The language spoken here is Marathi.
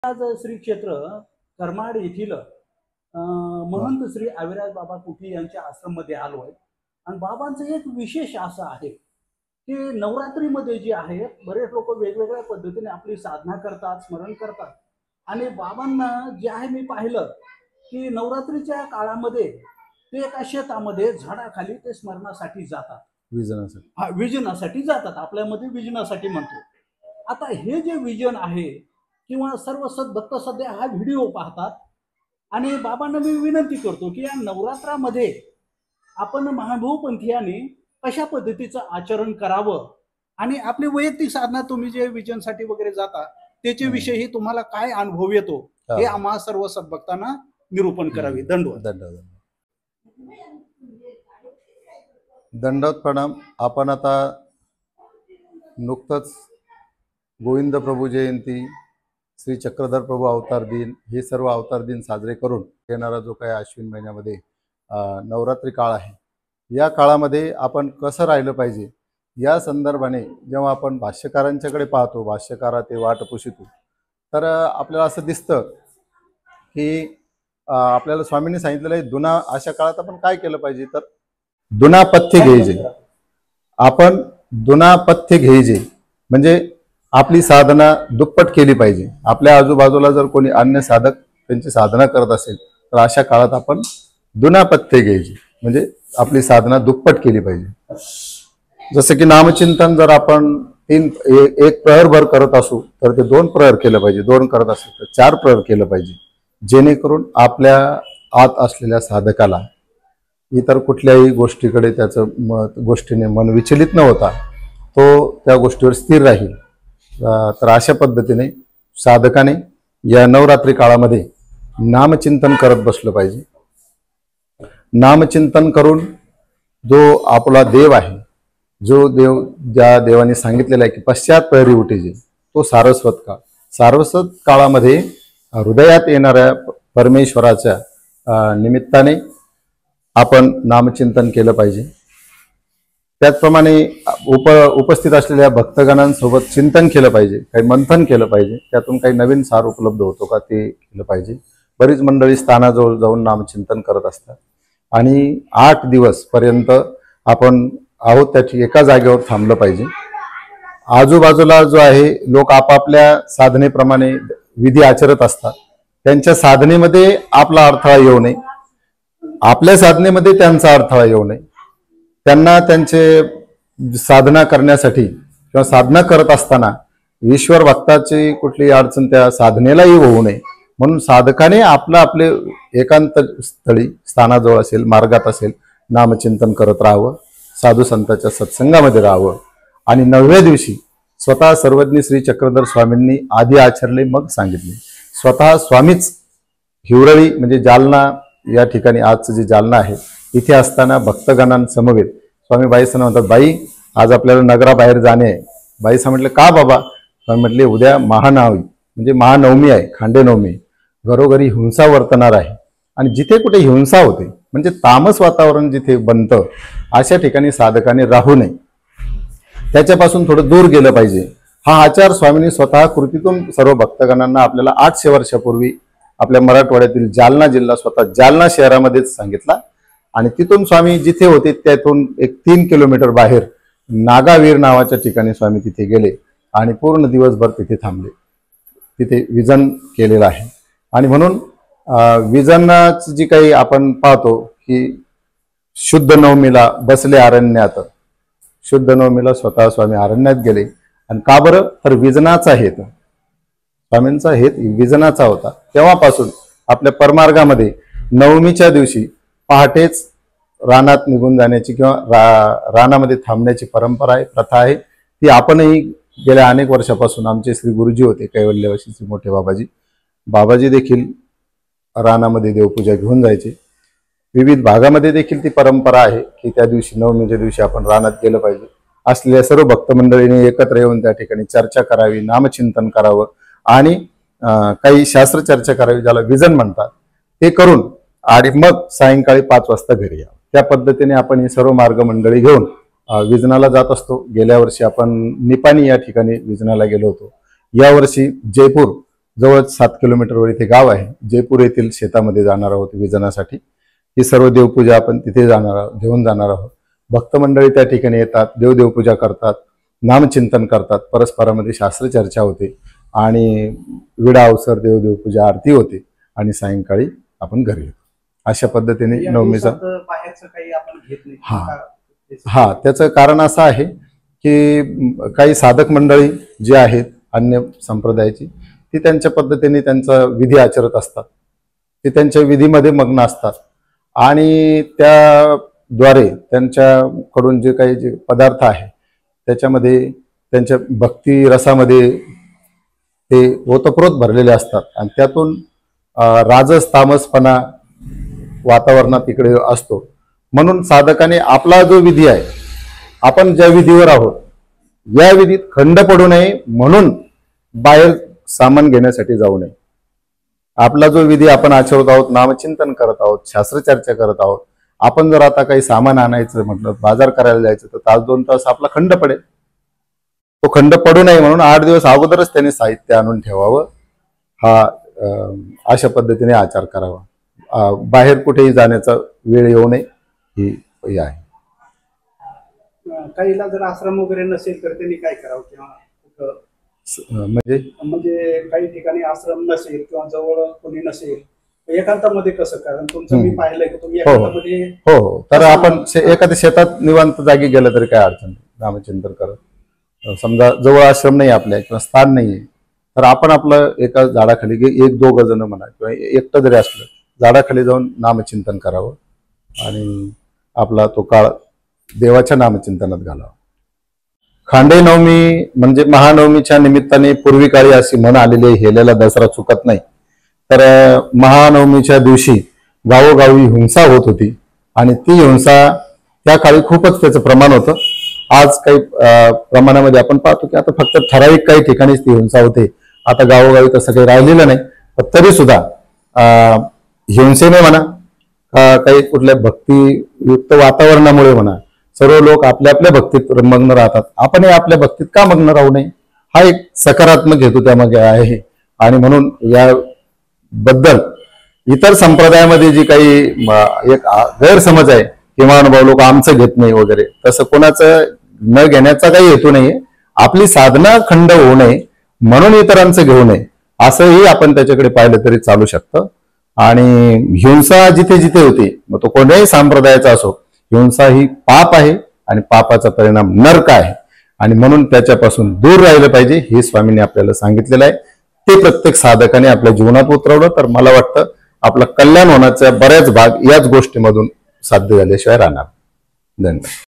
आज श्री क्षेत्र करमाड येथील महंत श्री अविराज बाबा कुठी यांच्या आश्रममध्ये आलो आहे आणि बाबांचं एक विशेष असं आहे की नवरात्रीमध्ये जे आहे बरेच लोक वेगवेगळ्या पद्धतीने आपली साधना करतात, स्मरण करतात आणि बाबांना जे आहे मी पाहिलं की नवरात्रीच्या काळामध्ये ते एका शेतामध्ये झाडाखाली ते स्मरणासाठी जातात, विजनासाठी जातात, आपल्यामध्ये विजनासाठी म्हणतो। आता हे जे विजन आहे किंवा सर्व सद्भक्त सध्या हा व्हिडिओ पाहतात आणि बाबांना मी विनंती करतो की या नवरात्रामध्ये आपण महाभाऊपंथीयांनी कशा पद्धतीचं आचरण करावं आणि आपली वैयक्तिक साधना तुम्ही जे विजनसाठी वगैरे जाता त्याच्या विषयी तुम्हाला काय अनुभव येतो हे आम्हा सर्व सद्भक्तांना निरूपण करावे। दंडवत दंडवत प्रणाम। आपण आता नुकतंच गोविंद प्रभू जयंती, श्री चक्रधर प्रभू अवतार दिन, हे सर्व अवतार दिन साजरे करून येणारा जो काही अश्विन महिन्यामध्ये नवरात्री काळ आहे, या काळामध्ये आपण कसं राहिलं पाहिजे या संदर्भाने जेव्हा आपण भाष्यकारांच्याकडे पाहतो, भाष्यकारा ते वाट पुशितो, तर आपल्याला असं दिसतं की आपल्याला स्वामींनी सांगितलेलं आहे दुना अशा काळात आपण काय केलं पाहिजे, तर दुनापथ्य घ्यायचे। आपण दुनापथ्य घ्यायचे म्हणजे आपली साधना दुप्पट केली पाहिजे। आपल्या आजूबाजूला जर कोणी अन्य साधक त्यांची साधना करत असेल तर अशा काळात आपण दुनापथ्य घ्यायची म्हणजे आपली साधना दुप्पट केली पाहिजे। जसं की नामचिंतन जर आपण एक प्रहरभर करत असू तर ते 2 प्रहर केलं पाहिजे, 2 करत असेल तर 4 प्रहर केलं पाहिजे, जेणेकरून आपल्या आत असलेल्या साधकाला इतर कुठल्याही गोष्टीकडे गोष्टीने मन विचलित न होता तो त्या गोष्टीवर स्थिर राहील। तर अशा पद्धतीने साधकाने या नवरात्री काळामध्ये नामचिंतन करत बसलं पाहिजे। नामचिंतन करून जो आपला देव आहे, जो देव ज्या देवाने सांगितलेला आहे की पश्चात प्रहरी उठेजे, तो सारस्वत काळ, सारस्वत काळामध्ये हृदयात येणाऱ्या परमेश्वराच्या निमित्ताने आपण नामचिंतन केलं पाहिजे। त्याचप्रमाणे उपस्थित असलेल्या भक्तगणांसोबत चिंतन केलं पाहिजे, काही मंथन केलं पाहिजे, त्यातून काही नवीन सार उपलब्ध होतो का ते केलं पाहिजे। बरीच मंडळी स्थानाजवळ जाऊन नामचिंतन करत असतात आणि 8 दिवस पर्यंत आपण आहोत त्या एका जागेवर थांबलं पाहिजे। आजूबाजूला जो आहे लोक आपापल्या साधनेप्रमाणे विधी आचरत असतात, त्यांच्या साधनेमध्ये आपला अडथळा येऊ नये, आपल्या साधनेमध्ये त्यांचा अडथळा येऊ नये। त्यांना त्यांचे साधना करण्यासाठी किंवा साधना करत असताना ईश्वर भक्ताची कुठली अडचण त्या साधनेलाही होऊ नये म्हणून साधकाने आपले एकांत स्थळी स्थानाजवळ असेल, मार्गात असेल, नामचिंतन करत राहावं, साधू संतांच्या सत्संगामध्ये राहावं आणि 9व्या दिवशी स्वतः सर्वज्ञ श्री चक्रधर स्वामींनी आधी आचरले मग सांगितले। स्वतः स्वामीच हिवरळी म्हणजे जालना या ठिकाणी आजचं जे जालना आहे इथे असताना भक्तगणांसमवेत स्वामी बाईंना म्हणतात, बाई आज आपल्याला नगराबाहेर जाणे आहे। बाईसा म्हटलं का बाबा? स्वामी म्हटले उद्या म्हणजे महानवमी आहे, खांडेनवमी, घरोघरी हिंसा वर्तणार आहे आणि जिथे कुठे हिंसा होते म्हणजे तामस वातावरण जिथे बनतं अशा ठिकाणी साधकाने राहू नये, त्याच्यापासून थोडं दूर गेलं पाहिजे। हा आचार स्वामींनी स्वतः कृतीतून सर्व भक्तगणांना आपल्याला 800 वर्षापूर्वी आपल्या मराठवाड्यातील जालना जिल्हा, स्वतः जालना शहरामध्येच सांगितला आणि तिथून स्वामी जिथे होते त्यातून एक 3 किलोमीटर बाहेर नागावीर नावाच्या ठिकाणी स्वामी तिथे गेले आणि पूर्ण दिवसभर तिथे थांबले, तिथे विजन केलेलं आहे। आणि म्हणून विजनाचं जी काही आपण पाहतो की शुद्ध नवमीला बसले अरण्यात, शुद्ध नवमीला स्वतः स्वामी अरण्यात गेले आणि का बरं? तर विजनाचा हेतू, स्वामींचा हेतू विजनाचा होता। तेव्हापासून आपल्या परमार्गामध्ये नवमीच्या दिवशी पहाटेच रानात निघून जाण्याची किंवा रानामध्ये थांबण्याची परंपरा आहे, प्रथा आहे। ती आपणही गेल्या अनेक वर्षापासून, आमचे श्री गुरुजी होते कैवल्यवासीचे मोठे बाबाजी देखील रानामध्ये देवपूजा घेऊन जायचे। विविध भागामध्ये देखील ती परंपरा आहे की त्या दिवशी नवमीच्या दिवशी आपण रानात गेलं पाहिजे। असलेल्या सर्व भक्त मंडळींनी एकत्र येऊन त्या ठिकाणी चर्चा करावी, नामचिंतन करावं आणि काही शास्त्र चर्चा करावी, ज्याला विजन म्हणतात, ते करून आणि मग सायंकाळी 5 वाजता घरी यावं। त्या पद्धतीने आपण ही सर्व मार्ग मंडळी घेऊन विजनाला जात असतो। गेल्या वर्षी आपण निपाणी या ठिकाणी विजनाला गेलो होतो। यावर्षी जयपूर जवळच 7 किलोमीटरवर इथे गाव आहे. जयपूर येथील शेतामध्ये जाणार आहोत विजनासाठी. ही सर्व देवपूजा आपण तिथे जाणार आहोत, घेऊन जाणार आहोत. भक्त मंडळी त्या ठिकाणी येतात, देवपूजा करतात, नामचिंतन करतात, परस्परामध्ये शास्त्रचर्चा होते आणि विडा अवसर देवपूजा आरती होते आणि सायंकाळी आपण घरी येतो. अशा पद्धतीने या नवमीचा दिवसात बाहेरचं काही आपण घेत नाही. हा त्याचं कारण असं आहे की काही साधक मंडळी जे आहेत अन्य संप्रदायाची, ती त्यांच्या पद्धतीने त्यांचा विधी आचरत असतात, ते त्यांच्या विधीमध्ये मग्न असतात आणि त्याद्वारे त्यांच्याकडून जे काही जे पदार्थ आहे त्याच्यामध्ये त्यांच्या भक्ती रसामध्ये ते ओतप्रोत भरलेले असतात आणि त्यातून राजस तामसपणा वातावरणात इकडे असतो. म्हणून साधकाने आपला जो विधी आहे, आपण ज्या विधीवर आहोत या विधीत खंड पडू नये म्हणून बाहेर सामान घेण्यासाठी जाऊ नये. आपला जो विधी आपण आचरत आहोत, नामचिंतन करत आहोत, शास्त्रचर्चा करत आहोत, आपण जर आता काही सामान आणायचं म्हटलं, बाजार करायला जायचं तर तास 2 तास आपला खंड पडेल. तो खंड पडू नये म्हणून 8 दिवस अगोदरच त्याने साहित्य आणून ठेवावं. हा अशा पद्धतीने आचार करावा. बाहेर कुठेही जाण्याचा वेळ येऊ नये ही आहे. काहीला जर आश्रम वगैरे नसेल तर त्यांनी काय करावं किंवा म्हणजे काही ठिकाणी आश्रम नसेल किंवा जवळ कोणी नसेल, एकांतामध्ये कसं? कारण तुमचं मी पाहिलंय की तुम्ही एकांतामध्ये हो तर आपण एखाद्या शेतात निवांत जागी गेलं तरी काय अडचण नाही. नामचिंतन करत, समजा जवळ आश्रम नाही आपल्या किंवा स्थान नाहीये तर आपण आपलं एका झाडाखाली 1-2 जण म्हणा किंवा एकटं जरी असलं झाडाखाली जाऊन नामचिंतन करावं आणि आपला तो काळ देवाच्या नामचिंतनात घालावा. खांडे नवमी म्हणजे महानवमीच्या निमित्ताने पूर्वी काळी अशी म्हण आलेली आहे, हेलेला दसरा चुकत नाही. तर महानवमीच्या दिवशी गावोगावी हिंसा होत होती आणि ती हिंसा त्या काळी खूपच त्याचं प्रमाण होतं. आज काही प्रमाणामध्ये आपण पाहतो की आता फक्त ठराविक काही ठिकाणीच ती हिंसा होते. आता गावोगावी तसं काही राहिलेलं नाही. पण तरी सुद्धा हिंसेने म्हणा, काही कुठल्या भक्तियुक्त वातावरणामुळे म्हणा, सर्व लोक आपल्या आपल्या भक्तीत मग्न राहतात. आपणही आपल्या भक्तीत का मग्न राहू नये, हा एक सकारात्मक हेतू त्यामागे आहे. आणि म्हणून या बद्दल इतर संप्रदायामध्ये जी काही एक गैरसमज आहे की महानुभाव लोक आमचं घेत नाही वगैरे, तसं कोणाचं न घेण्याचा काही हेतू नाहीये. आपली साधना खंड होऊ नये म्हणून इतरांचं घेऊ नये असंही आपण त्याच्याकडे पाहिलं तरी चालू शकतं. आणि हिंसा जिथे जिथे होते, मग तो कोणत्याही संप्रदायाचा असो, हिंसा ही पाप आहे आणि पापाचा परिणाम नरक आहे आणि म्हणून त्याच्यापासून दूर राहिलं पाहिजे हे स्वामींनी आपल्याला सांगितलेलं आहे. ते प्रत्येक साधकाने आपल्या जीवनात उतरवलं तर मला वाटतं आपलं कल्याण होण्याचा बऱ्याच भाग याच गोष्टीमधून साध्य झाल्याशिवाय राहणार. धन्यवाद.